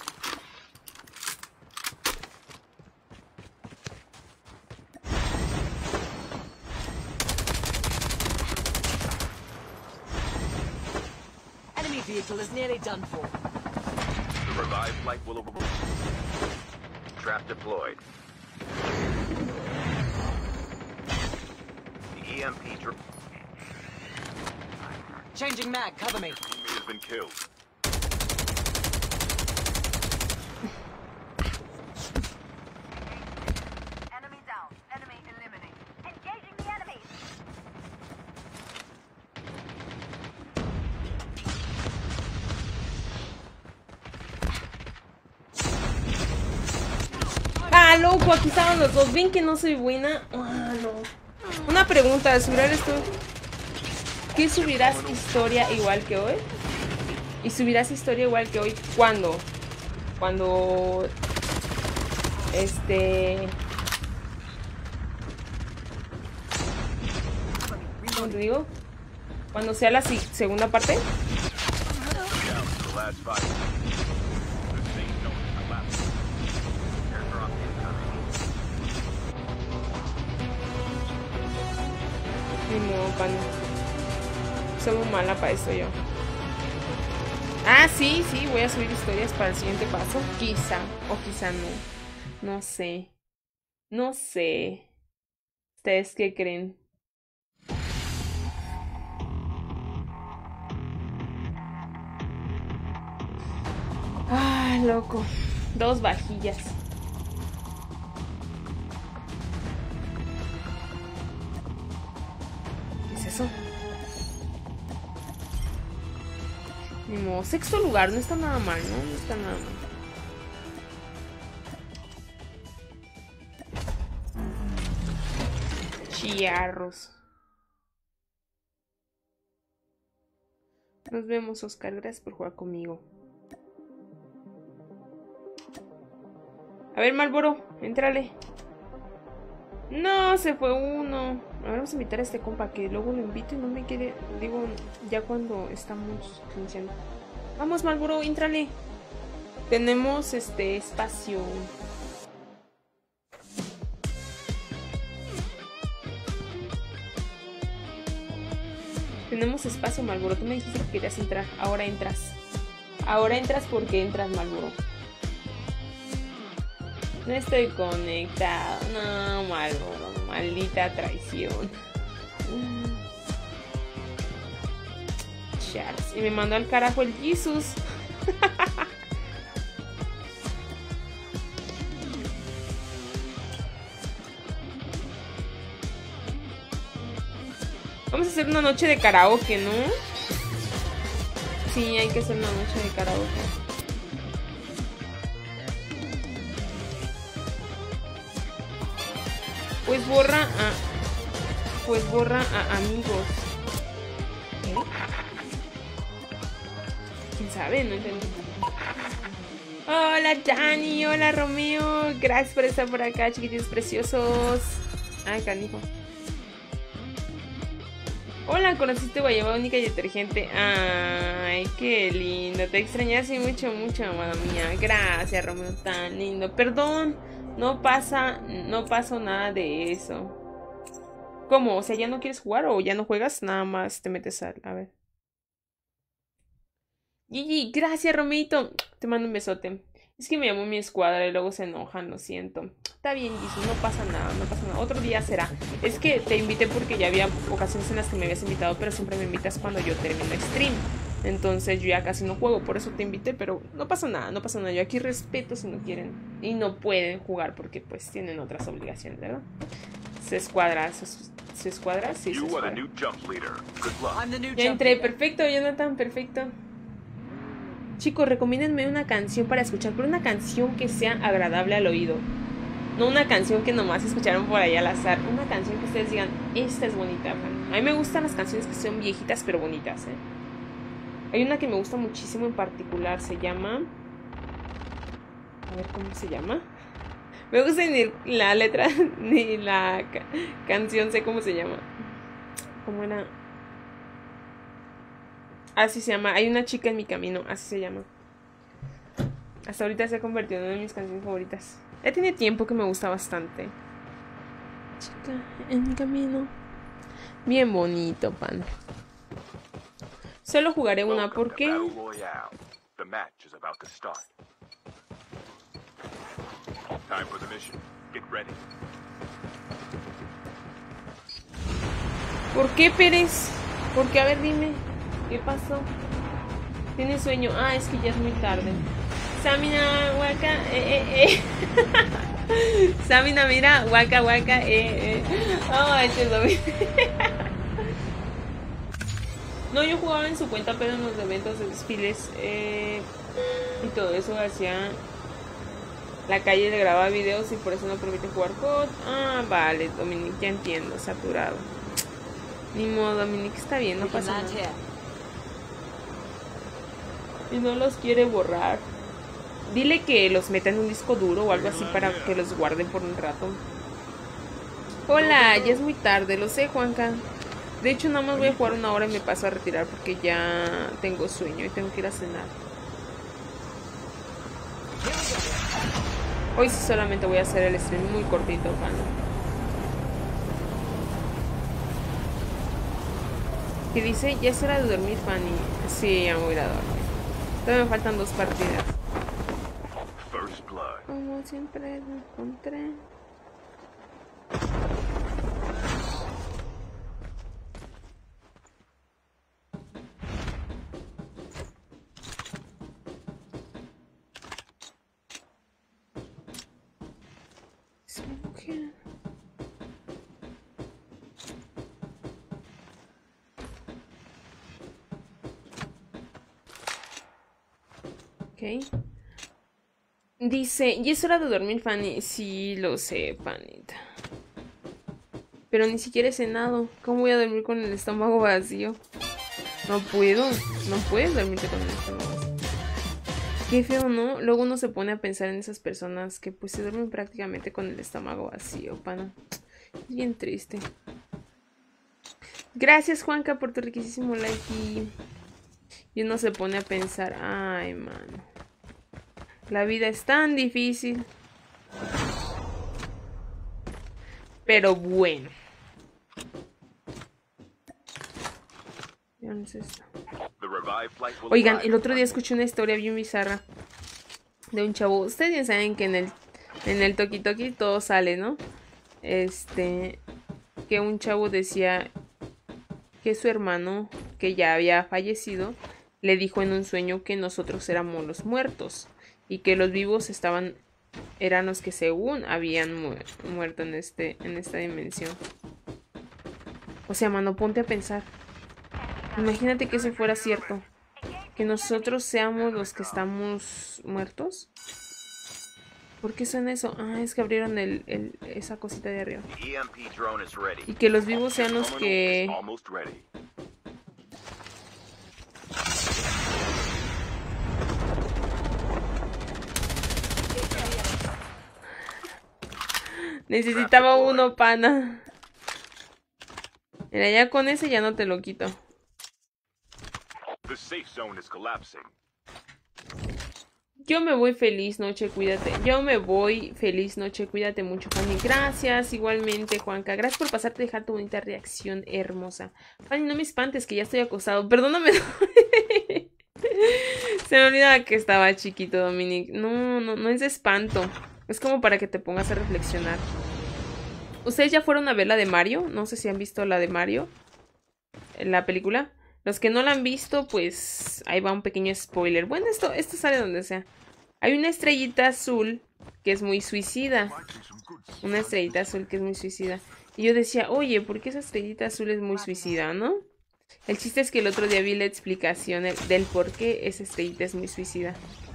S2: Enemy vehicle is nearly done for.
S3: The revived flight will overboard. Trap deployed. The EMP
S2: Changing mag. Cover me.
S3: teammate has been killed.
S5: Enemy down. Enemy eliminated. Engaging the enemy.
S1: Ah, loco, aquí estaban los dos. ¿Ven que no soy buena? Ah, no. Una pregunta, ¿subirás esto? ¿Qué subirás historia igual que hoy? ¿Y subirás historia igual que hoy? ¿Cuándo? Cuando... ¿Cómo te digo? Cuando sea la segunda parte.
S3: Down to the last fight. There's main zone collapsed. Airdrop incoming.
S1: Ni modo, pana. Soy muy mala para esto yo. Ah, sí, voy a subir historias para el siguiente paso. Quizá, o quizá no. No sé. No sé. ¿Ustedes qué creen? Ah, loco. 2 vajillas. ¿Qué es eso? Ni modo. 6º lugar, no está nada mal, ¿no? No está nada mal. Chiarros. Nos vemos, Oscar. Gracias por jugar conmigo. A ver, Malboro, entrale. No, se fue uno. A ver, vamos a invitar a este compa que luego lo invito y no me quede. Digo, ya cuando estamos iniciando. Vamos, Malboro, entrale. Tenemos espacio. Tenemos espacio, Malboro. Tú me dijiste que querías entrar. Ahora entras. Ahora entras porque entras, Malboro. No estoy conectado. No, maldita traición. Charles. Y me mandó al carajo el Jesus. Vamos a hacer una noche de karaoke, ¿no? Sí, hay que hacer una noche de karaoke. Pues borra a amigos. ¿Qué? ¿Quién sabe? No entendí. Hola Dani, hola Romeo. Gracias por estar por acá, chiquitos preciosos. Ay, canijo. Hola, conociste guayaba única y detergente. Ay, qué lindo. Te extrañé así mucho, amada mía. Gracias, Romeo, tan lindo. Perdón, no pasó nada de eso. ¿Cómo? O sea, ¿ya no quieres jugar o ya no juegas? Nada más te metes a ver. Gigi, gracias, Romeito. Te mando un besote. Es que me llamó mi escuadra y luego se enojan, lo siento. Está bien, Jesús, no pasa nada, no pasa nada. Otro día será. Es que te invité porque ya había ocasiones en las que me habías invitado, pero siempre me invitas cuando yo termino el stream. Entonces yo ya casi no juego, por eso te invité, pero no pasa nada, no pasa nada. Yo aquí respeto si no quieren y no pueden jugar porque pues tienen otras obligaciones, ¿verdad? Se escuadra, sí, se escuadra. Ya entré, perfecto, Jonathan, perfecto. Chicos, recomiéndenme una canción para escuchar, pero una canción que sea agradable al oído. No una canción que nomás escucharon por ahí al azar. Una canción que ustedes digan, esta es bonita. A mí me gustan las canciones que son viejitas pero bonitas, ¿eh? Hay una que me gusta muchísimo en particular, se llama... A ver, ¿cómo se llama? Me gusta ni la letra ni la canción, sé cómo se llama. ¿Cómo era? Así se llama. Hay una chica en mi camino. Así se llama. Hasta ahorita se ha convertido en una de mis canciones favoritas. Ya tiene tiempo que me gusta bastante. Chica en mi camino. Bien bonito, pan. Solo jugaré una porque... ¿Por qué, Pérez? ¿Por qué? A ver, dime. ¿Qué pasó? ¿Tienes sueño? Ah, es que ya es muy tarde. Samina, waka, Samina, mira, waka, waka, Oh, chulo. No, yo jugaba en su cuenta, pero en los eventos de desfiles y todo eso hacía... La calle le grababa videos y por eso no permite jugar COD. Ah, vale, Dominic, ya entiendo, saturado. Ni modo, Dominic, está bien, no pasa nada. Y no los quiere borrar. Dile que los meta en un disco duro o algo así para que los guarden por un rato. Hola, ya es muy tarde, lo sé, Juanca. De hecho, nada más voy a jugar una hora y me paso a retirar porque ya tengo sueño y tengo que ir a cenar. Hoy sí solamente voy a hacer el stream muy cortito, Juan. ¿Qué dice? Ya es hora de dormir, Fanny. Sí, ya me voy a ir a dormir. Todavía me faltan 2 partidas. Como siempre lo encontré. Es mi mujer. Ok. Dice, ¿y es hora de dormir, Fanny? Sí, lo sé, panita. Pero ni siquiera he cenado. ¿Cómo voy a dormir con el estómago vacío? No puedo. No puedes dormirte con el estómago vacío. Qué feo, ¿no? Luego uno se pone a pensar en esas personas que pues se duermen prácticamente con el estómago vacío, pana. Es bien triste. Gracias, Juanca, por tu riquísimo like. Y uno se pone a pensar, ay, mano. La vida es tan difícil. Pero bueno. ¿Dónde es esto? Oigan, el otro día escuché una historia bien bizarra de un chavo. Ustedes ya saben que en el En el Toki Toki todo sale, ¿no? Que un chavo decía que su hermano, que ya había fallecido, le dijo en un sueño que nosotros éramos los muertos y que los vivos eran los que según habían muerto en esta dimensión. O sea, mano, ponte a pensar. Imagínate que eso fuera cierto. Que nosotros seamos los que estamos muertos. ¿Por qué suena eso? Ah, es que abrieron esa cosita de arriba. Y que los vivos sean los que... Necesitaba uno, pana. Mira, ya con ese ya no te lo quito. Yo me voy feliz, noche, cuídate. Yo me voy feliz, noche, cuídate mucho, Fanny. Gracias, igualmente, Juanca. Gracias por pasarte a dejar tu bonita reacción hermosa. Fanny, no me espantes, que ya estoy acostado. Perdóname. Se me olvidaba que estaba chiquito, Dominic. No es de espanto. Es como para que te pongas a reflexionar. ¿Ustedes ya fueron a ver la de Mario? No sé si han visto la de Mario. En la película. Los que no la han visto, pues ahí va un pequeño spoiler. Bueno, esto sale donde sea. Hay una estrellita azul que es muy suicida. Una estrellita azul que es muy suicida. Y yo decía, oye, ¿por qué esa estrellita azul es muy suicida, no? El chiste es que el otro día vi la explicación del por qué esa estrellita es muy suicida.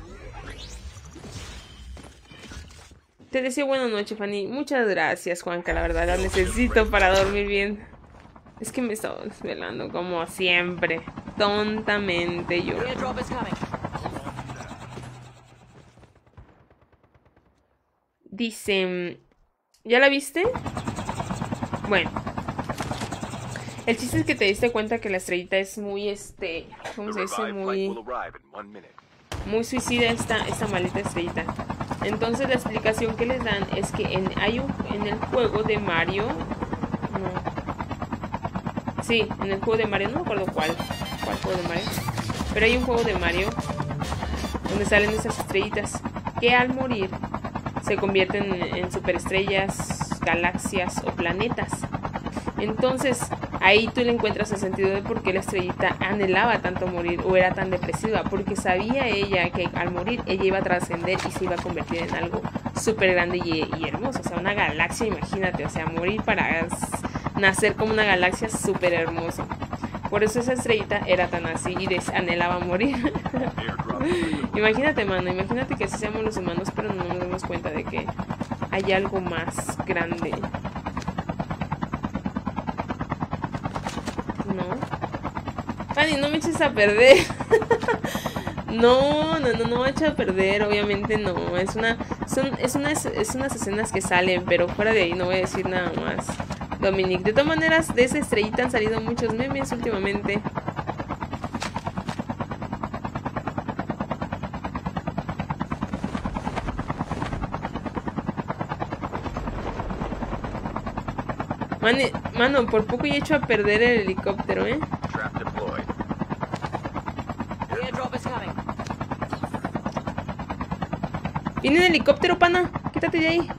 S1: Te deseo buena noche, Fanny. Muchas gracias, Juanca. La verdad, la necesito para dormir bien. Es que me estaba desvelando como siempre. Tontamente yo. Dice... ¿Ya la viste? Bueno. El chiste es que te diste cuenta que la estrellita es muy, ¿cómo se dice? Muy suicida esta maldita estrellita. Entonces la explicación que les dan es que en el juego de Mario... No. Sí, en el juego de Mario, no me acuerdo cuál juego de Mario. Pero hay un juego de Mario donde salen esas estrellitas que al morir se convierten en superestrellas, galaxias o planetas. Entonces ahí tú le encuentras el sentido de por qué la estrellita anhelaba tanto morir o era tan depresiva, porque sabía ella que al morir ella iba a trascender y se iba a convertir en algo súper grande y hermoso, o sea, una galaxia, imagínate, o sea, morir para nacer como una galaxia súper hermosa. Por eso esa estrellita era tan así y anhelaba morir. Imagínate, mano, imagínate que así seamos los humanos, pero no nos damos cuenta de que hay algo más grande. ¿No? Fanny, no me eches a perder. No me eches a perder, obviamente no. Es unas escenas que salen, pero fuera de ahí no voy a decir nada más. Dominic, de todas maneras, de esa estrellita han salido muchos memes últimamente. Mano, por poco ya he hecho a perder el helicóptero, ¿eh? Viene un helicóptero, pana. Quítate de ahí.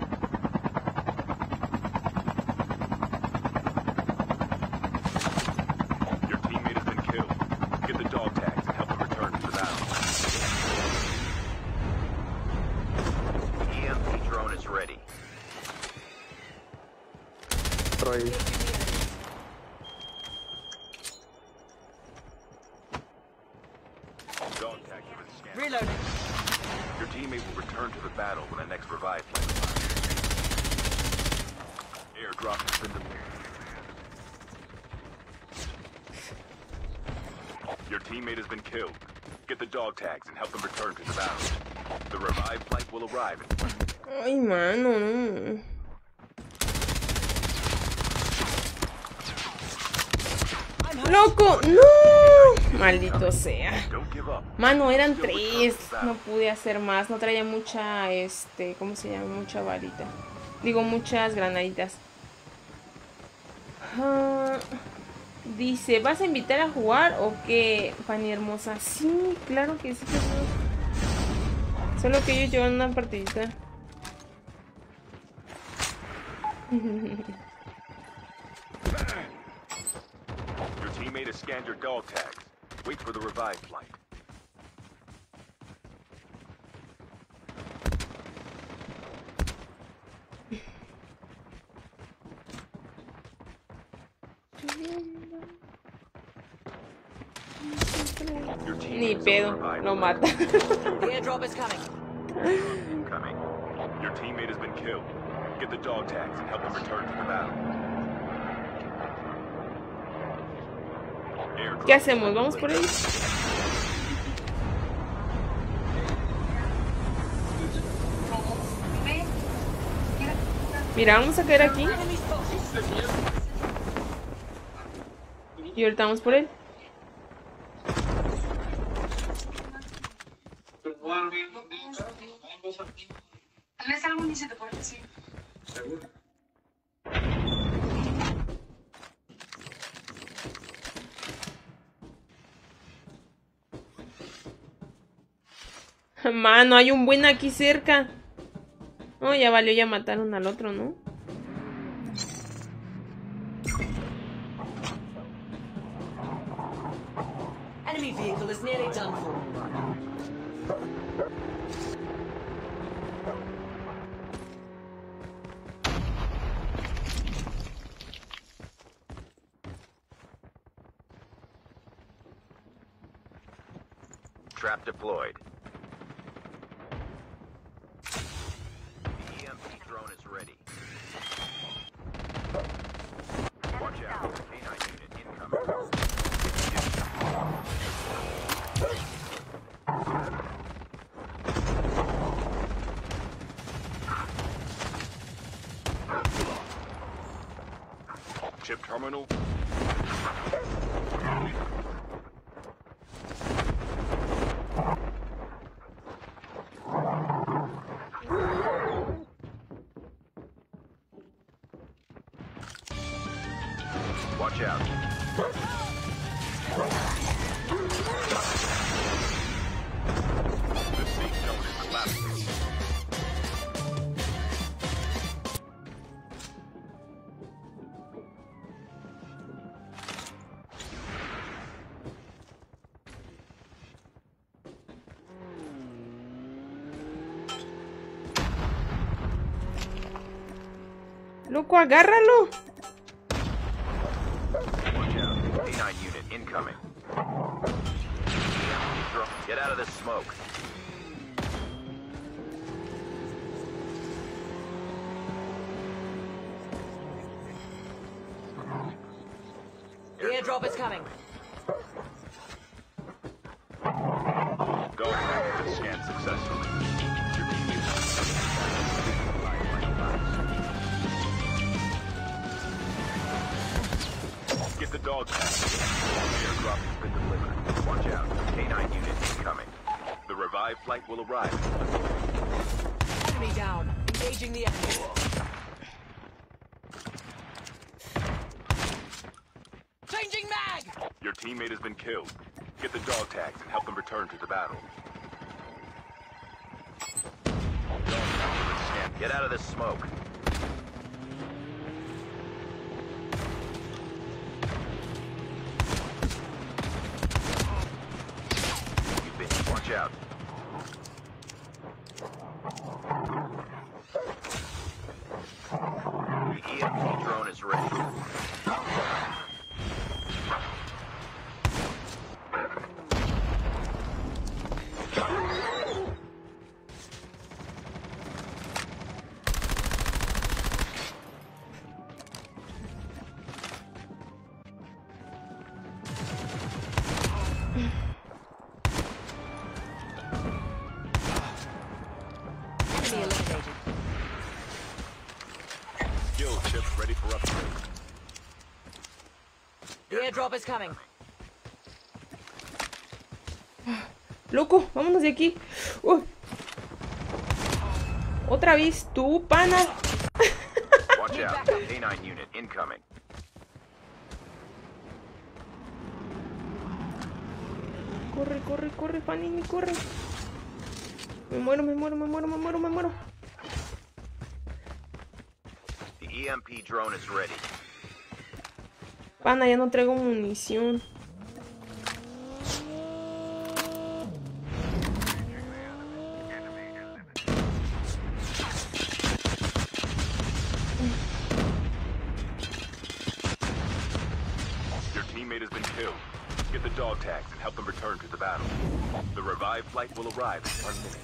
S2: Reloading.
S3: Your teammate will return to the battle when the next revive flight arrives. Airdrop has been delivered. Your teammate has been killed. Get the dog tags and help them return to the battle. The revive flight will arrive in 1 minute.
S1: Ay, mano, no. ¡Loco! ¡No! Maldito sea. Mano, eran 3. No pude hacer más. No traía mucha, ¿cómo se llama? Mucha varita. Digo, muchas granaditas. Dice, ¿vas a invitar a jugar o qué, Fanny hermosa? Sí, claro que sí. Solo que ellos llevan una partidita.
S3: Your teammate has scanned your dog tags. Wait for the revive flight. Your
S1: Ni
S3: teammates
S1: pedo,
S3: on the revive
S1: lo
S3: flight.
S1: mata.
S2: The airdrop is coming.
S3: Incoming. Your teammate has been killed. Get the dog tags and help them return to the battle. Airdrop
S1: ¿Qué
S3: has
S1: hacemos?
S3: been
S1: ¿Vamos por
S3: delivered.
S1: ahí? Mira, vamos a caer aquí. Y ahorita vamos por él.
S5: Tal vez algún dice porque sí.
S1: Mano, hay un buen aquí cerca. No, ya valió, ya mataron al otro, ¿no?
S2: Enemy vehicle is nearly done for.
S3: Trap deployed. The EMP drone is ready. Watch out. K9 unit incoming. Chip terminal. Watch out. The safe zone is collapsing.
S1: Loco, agárralo.
S3: Watch out. K9 unit incoming. Get out of this smoke.
S2: The airdrop is coming.
S3: Go ahead and scan successfully. Your team is get the dog tag. Airdrop has been delivered. Watch out. K9 unit incoming. The revive flight will arrive.
S2: Enemy down. Engaging the enemy. Changing mag!
S3: Your teammate has been killed. Get the dog tags and help them return to the battle. Get out of this smoke. You bitch, watch out. The EMP drone is ready.
S2: Enemy eliminated.
S3: Skill chip ready for upgrade.
S2: The airdrop is coming.
S1: Loco, vámonos de aquí. Uy. Otra vez tú, pana.
S3: Watch out. K9 unit incoming.
S1: Corre, corre, corre, Fanny, corre. Me muero, me muero, me muero, me muero, me muero.
S3: The The EMP drone is ready.
S1: Pana, ya no traigo munición.
S3: Your teammate has been killed. Get the dog tags and help them return to the battle. The revived flight will arrive in 1 minute.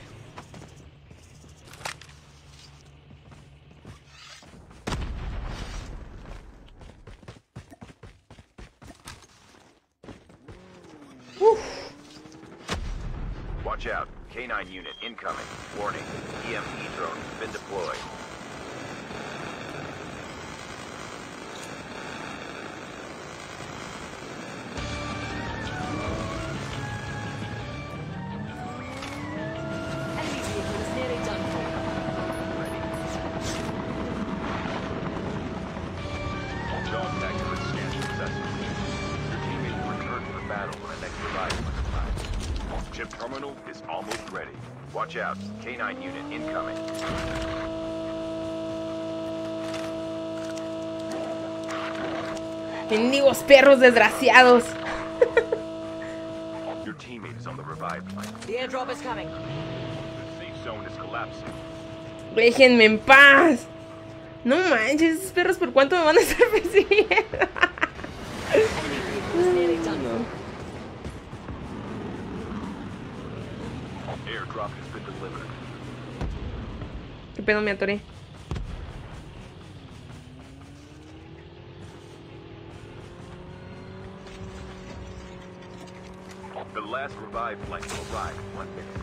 S3: Watch out. K9 unit incoming. Warning. EMP drone has been deployed.
S2: Enemy vehicle is nearly done for.
S3: Dog tags have been scanned successfully. Your teammate will return to the battle when the next revive flight arrives. Chip terminal is almost ready. Watch out. K9 unit incoming.
S1: Mendigos perros desgraciados.
S3: Your teammate is on the revived flight.
S2: The airdrop is coming.
S3: The safe zone is collapsing.
S1: Déjenme en paz. No manches, esos perros por cuánto me van a estar persiguiendo.
S2: Enemy vehicle is nearly done for.
S3: Airdrop has been delivered.
S1: ¿Qué pedo, me atoré?
S3: The last revived flight will arrive in 1 minute.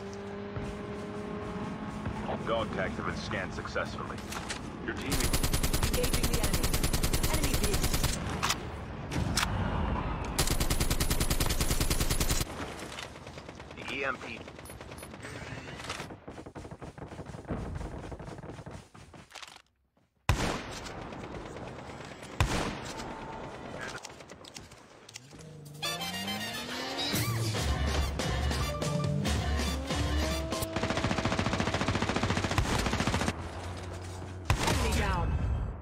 S3: Dog tags have been scanned successfully. Your teammate
S2: Engaging the enemy. Enemy vehicle.
S3: the EMP.
S2: Enemy down.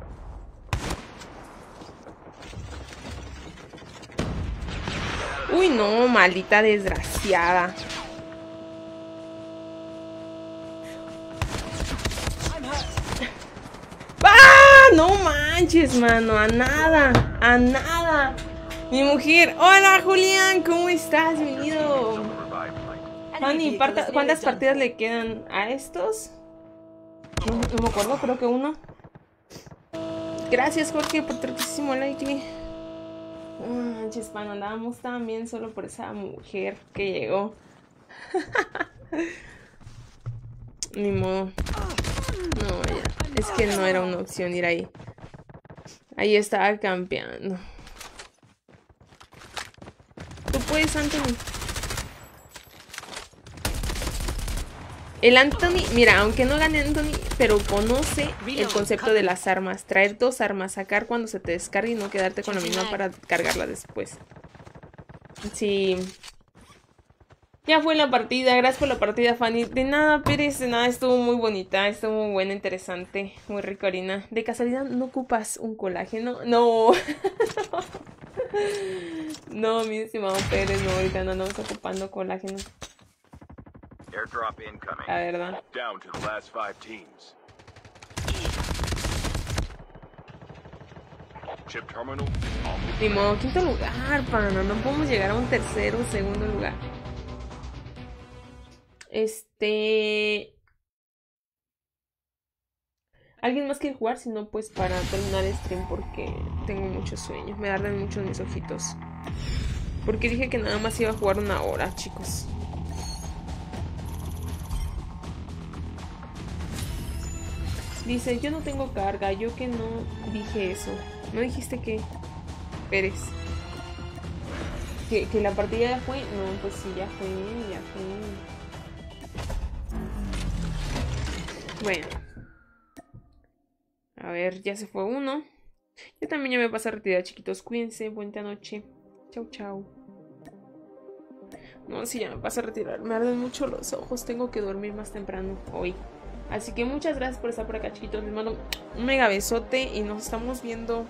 S1: Uy, no, maldita desgraciada.
S2: I'm hurt.
S1: ¡Ah! No manches, mano. A nada. A nada. Mi mujer. Hola, Julián. ¿Cómo estás? Bienvenido.
S3: On the revived flight.
S2: Enemy
S1: Fanny,
S2: vehicle is
S1: ¿cuántas
S2: nearly done
S1: partidas
S2: for.
S1: le quedan a estos? No me acuerdo, creo que uno. Gracias, Jorge, por tu muchísimo like. Manches, mano, andábamos tan bien solo por esa mujer que llegó. Ni modo. No, ya. Es que no era una opción ir ahí. Ahí estaba campeando. Tú puedes, Anthony. El Anthony, mira, aunque no gane Anthony, pero conoce el concepto de las armas. Traer dos armas, sacar cuando se te descargue y no quedarte con la misma para cargarla después. Sí. Ya fue la partida, gracias por la partida, Fanny. De nada, Pérez, de nada, estuvo muy bonita, estuvo muy buena, interesante, muy rica, Orina. De casualidad, ¿no ocupas un colágeno? No. No, mi estimado Pérez, no, ahorita no andamos ocupando colágeno.
S3: Airdrop incoming.
S1: La verdad.
S3: Down to the last 5 teams. Chip terminal is almost
S1: Ni modo, quinto lugar, pana. No podemos llegar a un tercero o segundo lugar. ¿Alguien más quiere jugar? Si no, pues para terminar el stream porque tengo mucho sueño. Me arden mucho mis ojitos. Porque dije que nada más iba a jugar 1 hora, chicos. Dice, yo no tengo carga. Yo que no dije eso. ¿No dijiste que, Pérez? ¿Que la partida ya fue? No, pues sí, ya fue, ya fue. Bueno. A ver, ya se fue uno. Yo también ya me paso a retirar, chiquitos. Cuídense, buena noche. Chau, chau. No, sí, ya me paso a retirar. Me arden mucho los ojos. Tengo que dormir más temprano hoy. Así que muchas gracias por estar por acá, chiquitos. Les mando un mega besote y nos estamos viendo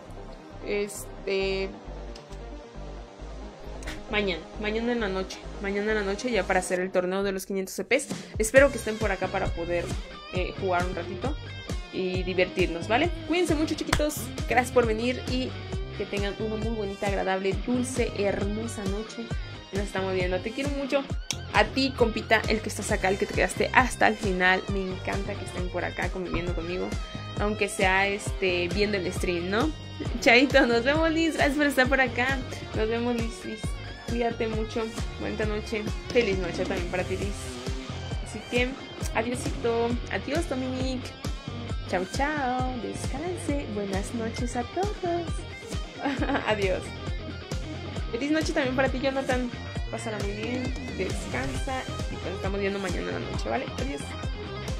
S1: mañana en la noche ya para hacer el torneo de los 500 EPs. Espero que estén por acá para poder jugar un ratito y divertirnos, ¿vale? Cuídense mucho, chiquitos, gracias por venir y que tengan una muy bonita, agradable, dulce, hermosa noche. Nos estamos viendo, te quiero mucho. A ti, compita, el que estás acá, el que te quedaste hasta el final, me encanta que estén por acá conviviendo conmigo, aunque sea viendo el stream, ¿no? Chaito, nos vemos, Liz, gracias por estar por acá. Nos vemos, Liz. Cuídate mucho, buena noche, feliz noche también para ti, Liz. Así que, adiósito, adiós, Dominic. Chao, chao, descanse, buenas noches a todos. Adiós. Feliz noche también para ti, Jonathan. Pásala muy bien, descansa y nos estamos viendo mañana en la noche, ¿vale? Adiós.